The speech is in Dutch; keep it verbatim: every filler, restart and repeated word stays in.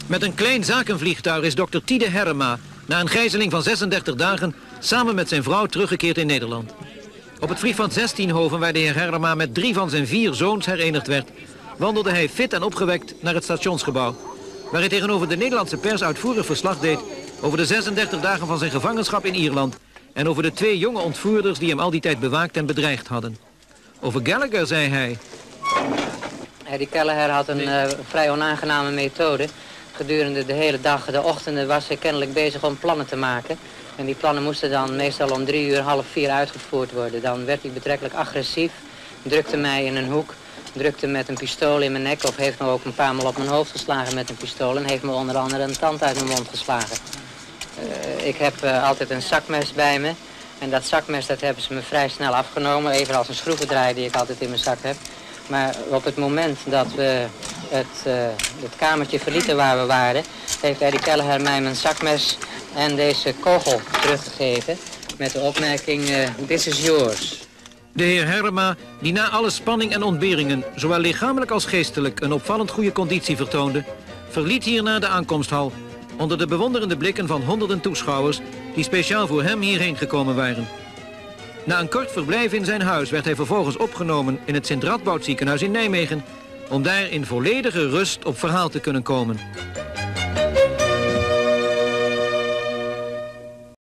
Met een klein zakenvliegtuig is dokter Tide Herrema na een gijzeling van zesendertig dagen samen met zijn vrouw teruggekeerd in Nederland. Op het vliegveld zestienhoven, waar de heer Herrema met drie van zijn vier zoons herenigd werd, wandelde hij fit en opgewekt naar het stationsgebouw, waar hij tegenover de Nederlandse pers uitvoerig verslag deed over de zesendertig dagen van zijn gevangenschap in Ierland en over de twee jonge ontvoerders die hem al die tijd bewaakt en bedreigd hadden. Over Gallagher zei hij: Eddie Kelleher had een uh, vrij onaangename methode. Gedurende de hele dag, de ochtenden, was hij kennelijk bezig om plannen te maken. En die plannen moesten dan meestal om drie uur, half vier uitgevoerd worden. Dan werd hij betrekkelijk agressief, drukte mij in een hoek, drukte met een pistool in mijn nek of heeft me ook een paar maal op mijn hoofd geslagen met een pistool en heeft me onder andere een tand uit mijn mond geslagen. Uh, ik heb uh, altijd een zakmes bij me en dat zakmes dat hebben ze me vrij snel afgenomen, evenals een schroevendraaier die ik altijd in mijn zak heb. Maar op het moment dat we het, uh, het kamertje verlieten waar we waren, heeft Eddie Kelleher mij mijn zakmes en deze kogel teruggegeven met de opmerking: uh, this is yours. De heer Herrema, die na alle spanning en ontberingen, zowel lichamelijk als geestelijk, een opvallend goede conditie vertoonde, verliet hierna de aankomsthal onder de bewonderende blikken van honderden toeschouwers die speciaal voor hem hierheen gekomen waren. Na een kort verblijf in zijn huis werd hij vervolgens opgenomen in het Sint Radboud ziekenhuis in Nijmegen, om daar in volledige rust op verhaal te kunnen komen.